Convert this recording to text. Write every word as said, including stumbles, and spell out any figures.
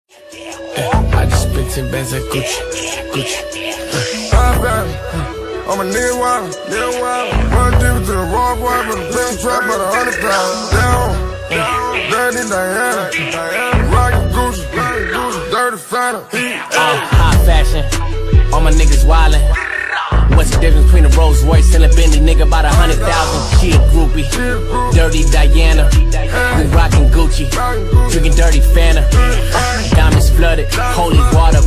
Yeah, I just spent ten bands at Gucci, Gucci. I'm back. I'm a nigga wild, nigga wild. Run deep to the raw boy, but the big trap about a hundred thousand. Down, dirty Diana, Diana, rockin' Gucci, Gucci, dirty Fanta. Uh, high fashion, all my niggas wildin'. What's the difference between a Rolls Royce and a Bentley? Nigga, about a hundred thousand. She a groupie, dirty Diana. We rockin' Gucci, drinking dirty Fanta. Diamonds flooded, holy water.